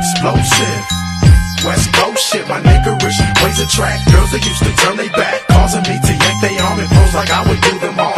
explosive. West Coast shit, my niggerish ways attract girls that used to turn they back, causing me to yank they arm and pose like I would do them all.